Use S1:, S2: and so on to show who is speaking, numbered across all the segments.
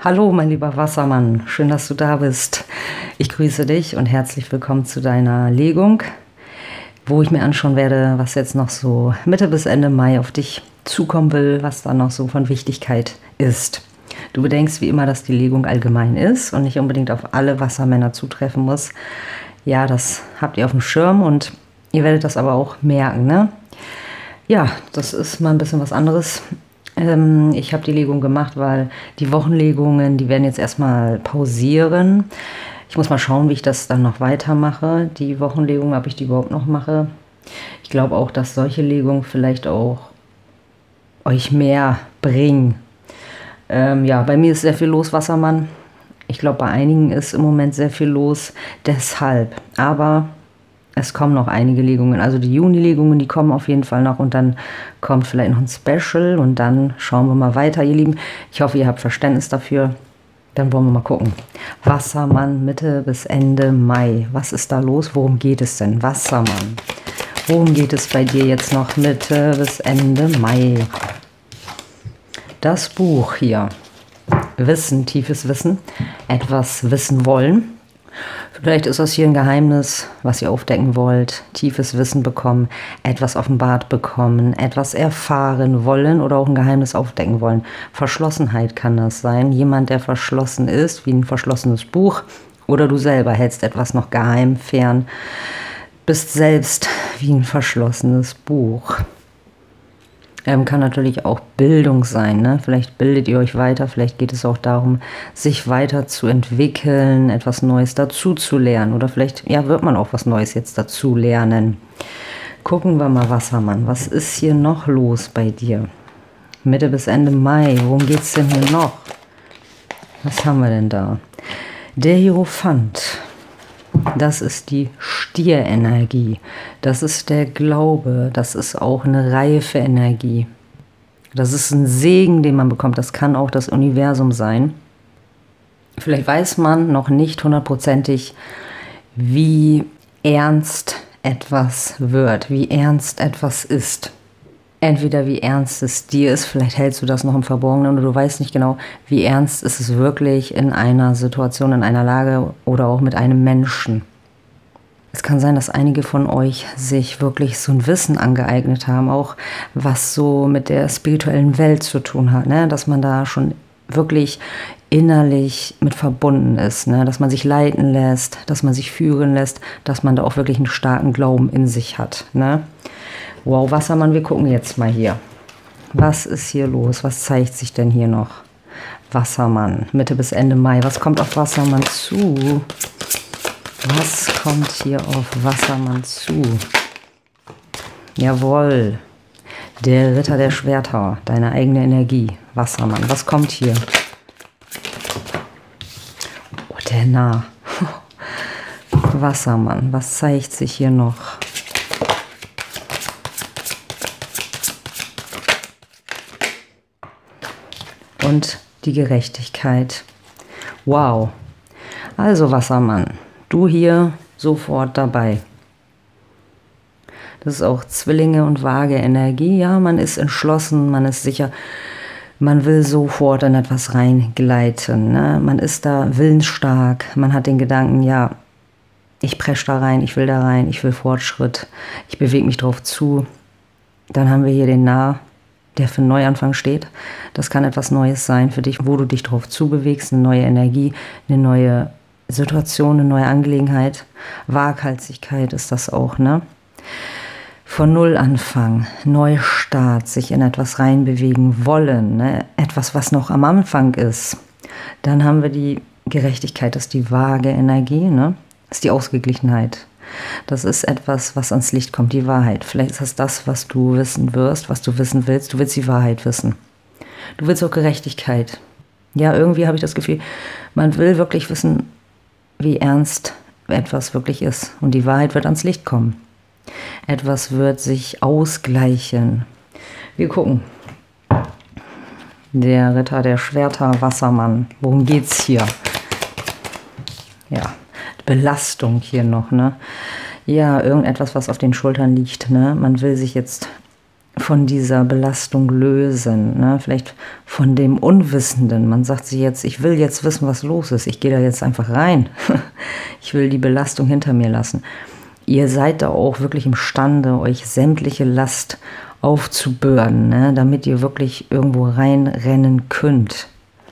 S1: Hallo, mein lieber Wassermann, schön, dass du da bist. Ich grüße dich und herzlich willkommen zu deiner Legung, wo ich mir anschauen werde, was jetzt noch so Mitte bis Ende Mai auf dich zukommen will, was da noch so von Wichtigkeit ist. Du bedenkst wie immer, dass die Legung allgemein ist und nicht unbedingt auf alle Wassermänner zutreffen muss. Ja, das habt ihr auf dem Schirm und ihr werdet das aber auch merken, ne? Ja, das ist mal ein bisschen was anderes. Ich habe die Legung gemacht, weil die Wochenlegungen, die werden jetzt erstmal pausieren. Ich muss mal schauen, wie ich das dann noch weitermache. Die Wochenlegung, ob ich die überhaupt noch mache. Ich glaube auch, dass solche Legungen vielleicht auch euch mehr bringen. Ja, bei mir ist sehr viel los, Wassermann. Ich glaube, bei einigen ist im Moment sehr viel los. Deshalb. Aber es kommen noch einige Legungen. Also die Juni-Legungen, die kommen auf jeden Fall noch. Und dann kommt vielleicht noch ein Special. Und dann schauen wir mal weiter, ihr Lieben. Ich hoffe, ihr habt Verständnis dafür. Dann wollen wir mal gucken. Wassermann, Mitte bis Ende Mai. Was ist da los? Worum geht es denn? Wassermann. Worum geht es bei dir jetzt noch Mitte bis Ende Mai? Das Buch hier. Wissen, tiefes Wissen. Etwas wissen wollen. Vielleicht ist das hier ein Geheimnis, was ihr aufdecken wollt. Tiefes Wissen bekommen, etwas offenbart bekommen, etwas erfahren wollen oder auch ein Geheimnis aufdecken wollen. Verschlossenheit kann das sein. Jemand, der verschlossen ist, wie ein verschlossenes Buch. Oder du selber hältst etwas noch geheim, fern. Bist selbst wie ein verschlossenes Buch. Kann natürlich auch Bildung sein, ne? Vielleicht bildet ihr euch weiter, vielleicht geht es auch darum, sich weiterzuentwickeln, etwas Neues dazu zu lernen. Oder vielleicht, ja, wird man auch was Neues jetzt dazu lernen. Gucken wir mal, Wassermann, was ist hier noch los bei dir? Mitte bis Ende Mai, worum geht es denn hier noch? Was haben wir denn da? Der Hierophant. Das ist die Stierenergie. Das ist der Glaube. Das ist auch eine reife Energie. Das ist ein Segen, den man bekommt. Das kann auch das Universum sein. Vielleicht weiß man noch nicht hundertprozentig, wie ernst etwas wird, wie ernst etwas ist. Entweder wie ernst es dir ist, vielleicht hältst du das noch im Verborgenen oder du weißt nicht genau, wie ernst ist es wirklich in einer Situation, in einer Lage oder auch mit einem Menschen. Es kann sein, dass einige von euch sich wirklich so ein Wissen angeeignet haben, auch was so mit der spirituellen Welt zu tun hat, ne? Dass man da schon wirklich innerlich mit verbunden ist, ne? Dass man sich leiten lässt, dass man sich führen lässt, dass man da auch wirklich einen starken Glauben in sich hat, ne? Wow, Wassermann, wir gucken jetzt mal hier. Was ist hier los? Was zeigt sich denn hier noch? Wassermann, Mitte bis Ende Mai. Was kommt auf Wassermann zu? Was kommt hier auf Wassermann zu? Jawohl. Der Ritter der Schwerter. Deine eigene Energie. Wassermann. Was kommt hier? Oh, der Narr. Wassermann. Was zeigt sich hier noch? Und die Gerechtigkeit. Wow. Also Wassermann, du hier sofort dabei. Das ist auch Zwillinge und Waage Energie. Ja, man ist entschlossen, man ist sicher. Man will sofort in etwas reingleiten, ne? Man ist da willensstark. Man hat den Gedanken, ja, ich presche da rein, ich will Fortschritt. Ich bewege mich drauf zu. Dann haben wir hier den Narr, der für einen Neuanfang steht. Das kann etwas Neues sein für dich, wo du dich drauf zubewegst, eine neue Energie, eine neue Situation, eine neue Angelegenheit. Waghalsigkeit ist das auch, ne? Von Null anfangen, Neustart, sich in etwas reinbewegen wollen, ne? Etwas, was noch am Anfang ist. Dann haben wir die Gerechtigkeit, das ist die vage Energie, ne? Das ist die Ausgeglichenheit. Das ist etwas, was ans Licht kommt, die Wahrheit. Vielleicht ist das das, was du wissen wirst, was du wissen willst. Du willst die Wahrheit wissen. Du willst auch Gerechtigkeit. Ja, irgendwie habe ich das Gefühl, man will wirklich wissen, wie ernst etwas wirklich ist. Und die Wahrheit wird ans Licht kommen. Etwas wird sich ausgleichen. Wir gucken. Der Ritter der Schwerter, Wassermann. Worum geht's hier? Ja. Belastung hier noch, ne? Ja, irgendetwas, was auf den Schultern liegt, ne? Man will sich jetzt von dieser Belastung lösen, ne? Vielleicht von dem Unwissenden. Man sagt sich jetzt, ich will jetzt wissen, was los ist. Ich gehe da jetzt einfach rein. Ich will die Belastung hinter mir lassen. Ihr seid da auch wirklich imstande, euch sämtliche Last aufzubürden, ne? Damit ihr wirklich irgendwo reinrennen könnt.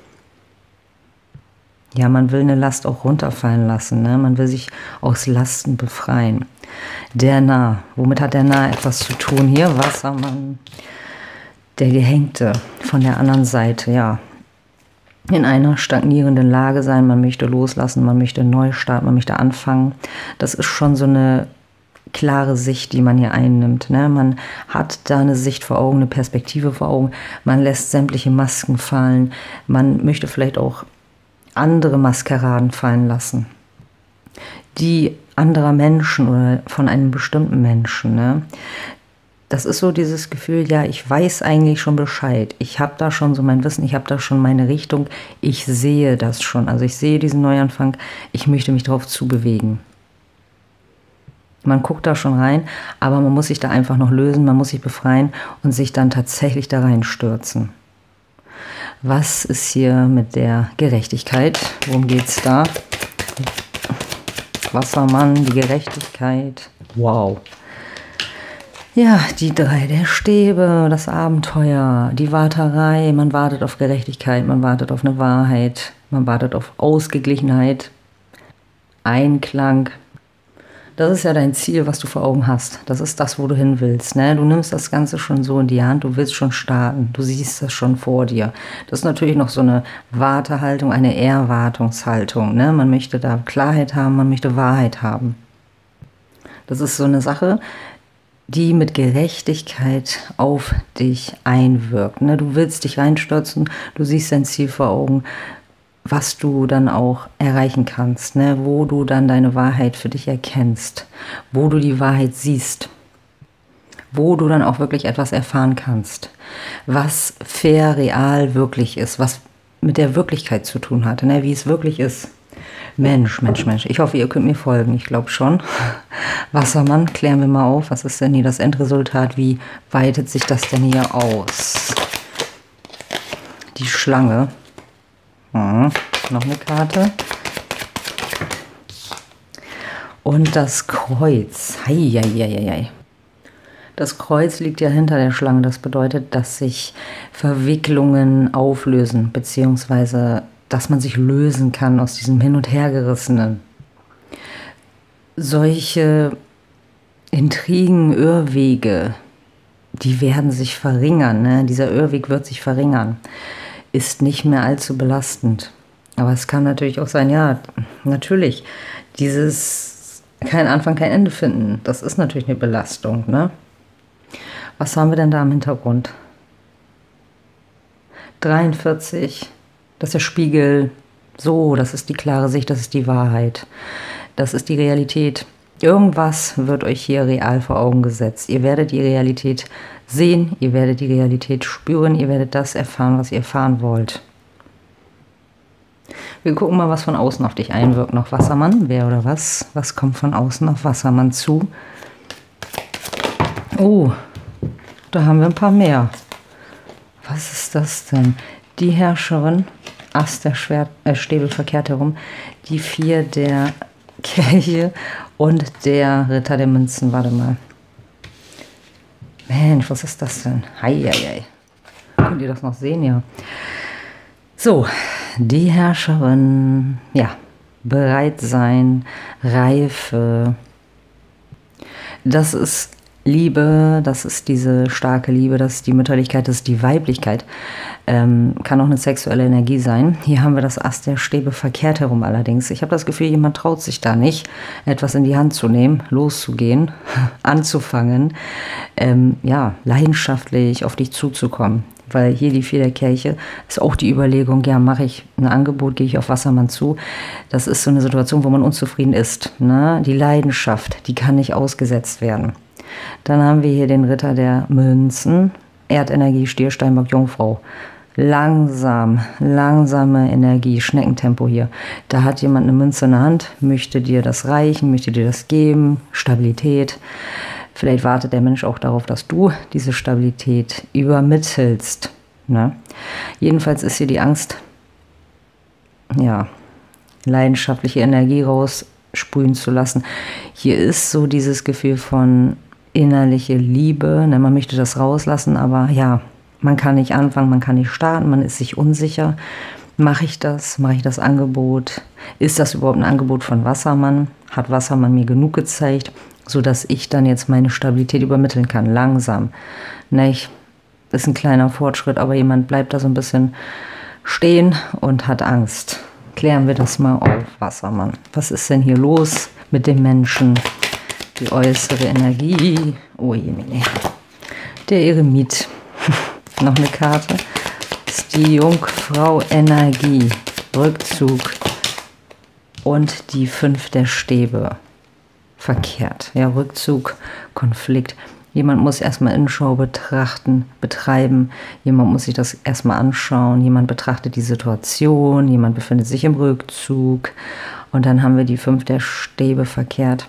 S1: Ja, man will eine Last auch runterfallen lassen, ne? Man will sich aus Lasten befreien. Der Narr. Womit hat der Narr etwas zu tun? Hier, Wassermann. Der Gehängte von der anderen Seite, ja. In einer stagnierenden Lage sein, man möchte loslassen, man möchte neu starten, man möchte anfangen. Das ist schon so eine klare Sicht, die man hier einnimmt, ne? Man hat da eine Sicht vor Augen, eine Perspektive vor Augen. Man lässt sämtliche Masken fallen. Man möchte vielleicht auch andere Maskeraden fallen lassen, die anderer Menschen oder von einem bestimmten Menschen, ne? Das ist so dieses Gefühl, ja, ich weiß eigentlich schon Bescheid. Ich habe da schon so mein Wissen, ich habe da schon meine Richtung. Ich sehe das schon. Also ich sehe diesen Neuanfang. Ich möchte mich darauf zubewegen. Man guckt da schon rein, aber man muss sich da einfach noch lösen. Man muss sich befreien und sich dann tatsächlich da reinstürzen. Was ist hier mit der Gerechtigkeit? Worum geht's da? Wassermann, die Gerechtigkeit. Wow. Ja, die 3 der Stäbe, das Abenteuer, die Warterei. Man wartet auf Gerechtigkeit, man wartet auf eine Wahrheit, man wartet auf Ausgeglichenheit, Einklang. Das ist ja dein Ziel, was du vor Augen hast. Das ist das, wo du hin willst, ne? Du nimmst das Ganze schon so in die Hand, du willst schon starten, du siehst das schon vor dir. Das ist natürlich noch so eine Wartehaltung, eine Erwartungshaltung, ne? Man möchte da Klarheit haben, man möchte Wahrheit haben. Das ist so eine Sache, die mit Gerechtigkeit auf dich einwirkt, ne? Du willst dich reinstürzen, du siehst dein Ziel vor Augen, was du dann auch erreichen kannst, ne? Wo du dann deine Wahrheit für dich erkennst, wo du die Wahrheit siehst, wo du dann auch wirklich etwas erfahren kannst, was fair, real, wirklich ist, was mit der Wirklichkeit zu tun hat, ne? Wie es wirklich ist. Mensch, Mensch, Mensch. Ich hoffe, ihr könnt mir folgen. Ich glaube schon. Wassermann, klären wir mal auf. Was ist denn hier das Endresultat? Wie weitet sich das denn hier aus? Die Schlange. Noch eine Karte. Und das Kreuz. Heieieiei. Das Kreuz liegt ja hinter der Schlange. Das bedeutet, dass sich Verwicklungen auflösen, beziehungsweise dass man sich lösen kann aus diesem Hin- und Hergerissenen. Solche Intrigen, Irrwege, die werden sich verringern, ne? Dieser Irrweg wird sich verringern, ist nicht mehr allzu belastend. Aber es kann natürlich auch sein, ja, natürlich, dieses kein Anfang, kein Ende finden, das ist natürlich eine Belastung, ne? Was haben wir denn da im Hintergrund? 43. Das ist der Spiegel. So, das ist die klare Sicht, das ist die Wahrheit. Das ist die Realität. Irgendwas wird euch hier real vor Augen gesetzt. Ihr werdet die Realität sehen, ihr werdet die Realität spüren, ihr werdet das erfahren, was ihr erfahren wollt. Wir gucken mal, was von außen auf dich einwirkt noch. Wassermann, wer oder was? Was kommt von außen auf Wassermann zu? Oh, da haben wir ein paar mehr. Was ist das denn? Die Herrscherin, Ass der Stäbe verkehrt herum, die 4 der Kelche und der Ritter der Münzen. Warte mal. Mensch, was ist das denn? Heieiei. Könnt ihr das noch sehen? Ja. So, die Herrscherin, ja, bereit sein, Reife. Das ist Liebe, das ist diese starke Liebe, das ist die Mütterlichkeit, das ist die Weiblichkeit. Kann auch eine sexuelle Energie sein. Hier haben wir das Ass der Stäbe verkehrt herum allerdings. Ich habe das Gefühl, jemand traut sich da nicht, etwas in die Hand zu nehmen, loszugehen, anzufangen, ja, leidenschaftlich auf dich zuzukommen. Weil hier die 4 der Kelche ist auch die Überlegung, ja, mache ich ein Angebot, gehe ich auf Wassermann zu. Das ist so eine Situation, wo man unzufrieden ist, ne? Die Leidenschaft, die kann nicht ausgesetzt werden. Dann haben wir hier den Ritter der Münzen, Erdenergie, Stier, Steinbock, Jungfrau. Langsame Energie, Schneckentempo hier. Da hat jemand eine Münze in der Hand, möchte dir das reichen, möchte dir das geben, Stabilität. Vielleicht wartet der Mensch auch darauf, dass du diese Stabilität übermittelst. Ne? Jedenfalls ist hier die Angst, ja, leidenschaftliche Energie raussprühen zu lassen. Hier ist so dieses Gefühl von innerliche Liebe. Ne? Man möchte das rauslassen, aber ja, man kann nicht anfangen, man kann nicht starten, man ist sich unsicher. Mache ich das? Mache ich das Angebot? Ist das überhaupt ein Angebot von Wassermann? Hat Wassermann mir genug gezeigt, sodass ich dann jetzt meine Stabilität übermitteln kann? Langsam. Nicht? Ist ein kleiner Fortschritt, aber jemand bleibt da so ein bisschen stehen und hat Angst. Klären wir das mal auf, Wassermann. Was ist denn hier los mit dem Menschen? Die äußere Energie. Oh je, der Eremit. Noch eine Karte. Ist die Jungfrau Energie. Rückzug. Und die 5 der Stäbe. Verkehrt. Ja, Rückzug, Konflikt. Jemand muss erstmal Innenschau betreiben. Jemand muss sich das erstmal anschauen. Jemand betrachtet die Situation. Jemand befindet sich im Rückzug. Und dann haben wir die 5 der Stäbe verkehrt.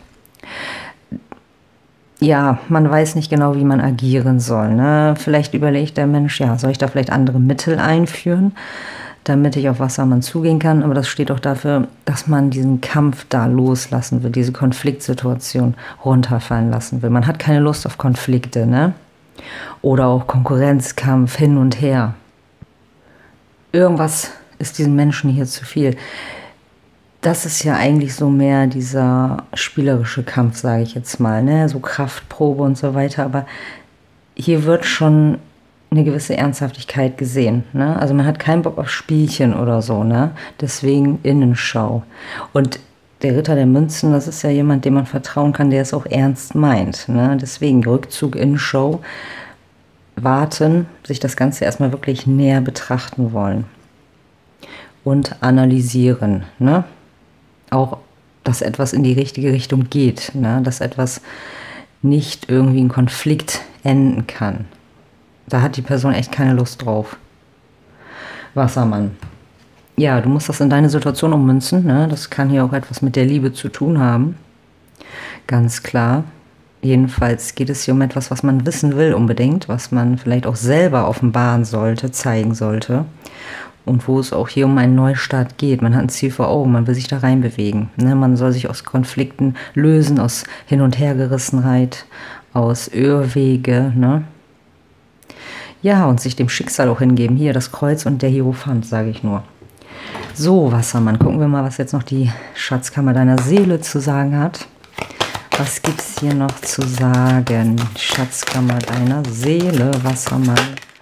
S1: Ja, man weiß nicht genau, wie man agieren soll. Ne? Vielleicht überlegt der Mensch, ja, soll ich da vielleicht andere Mittel einführen, damit ich auf Wassermann zugehen kann? Aber das steht auch dafür, dass man diesen Kampf da loslassen will, diese Konfliktsituation runterfallen lassen will. Man hat keine Lust auf Konflikte, ne? Oder auch Konkurrenzkampf hin und her. Irgendwas ist diesen Menschen hier zu viel. Das ist ja eigentlich so mehr dieser spielerische Kampf, sage ich jetzt mal, ne? So Kraftprobe und so weiter. Aber hier wird schon eine gewisse Ernsthaftigkeit gesehen, ne? Also man hat keinen Bock auf Spielchen oder so, ne? Deswegen Innenschau. Und der Ritter der Münzen, das ist ja jemand, dem man vertrauen kann, der es auch ernst meint, ne? Deswegen Rückzug, Innenschau, warten, sich das Ganze erstmal wirklich näher betrachten wollen und analysieren, ne? Auch, dass etwas in die richtige Richtung geht, ne? Dass etwas nicht irgendwie in Konflikt enden kann. Da hat die Person echt keine Lust drauf. Wassermann. Ja, du musst das in deine Situation ummünzen, ne? Das kann hier auch etwas mit der Liebe zu tun haben. Ganz klar. Jedenfalls geht es hier um etwas, was man wissen will unbedingt, was man vielleicht auch selber offenbaren sollte, zeigen sollte. Und wo es auch hier um einen Neustart geht. Man hat ein Ziel vor Augen, man will sich da reinbewegen. Ne? Man soll sich aus Konflikten lösen, aus Hin- und Hergerissenheit, aus Irrwege. Ne? Ja, und sich dem Schicksal auch hingeben. Hier das Kreuz und der Hierophant, sage ich nur. So, Wassermann, gucken wir mal, was jetzt noch die Schatzkammer deiner Seele zu sagen hat. Was gibt es hier noch zu sagen? Schatzkammer deiner Seele, Wassermann.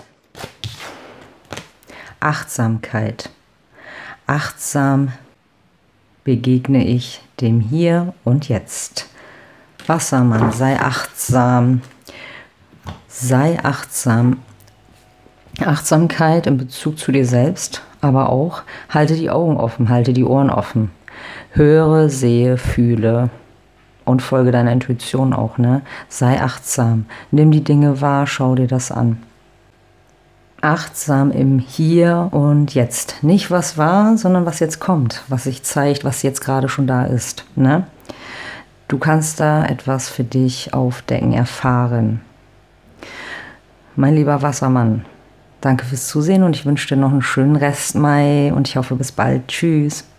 S1: Achtsamkeit. Achtsam begegne ich dem Hier und Jetzt. Wassermann, sei achtsam. Sei achtsam. Achtsamkeit in Bezug zu dir selbst, aber auch halte die Augen offen, halte die Ohren offen. Höre, sehe, fühle und folge deiner Intuition auch, ne? Sei achtsam. Nimm die Dinge wahr, schau dir das an. Achtsam im Hier und Jetzt. Nicht was war, sondern was jetzt kommt, was sich zeigt, was jetzt gerade schon da ist. Ne? Du kannst da etwas für dich aufdecken, erfahren. Mein lieber Wassermann, danke fürs Zusehen und ich wünsche dir noch einen schönen Rest Mai und ich hoffe bis bald. Tschüss.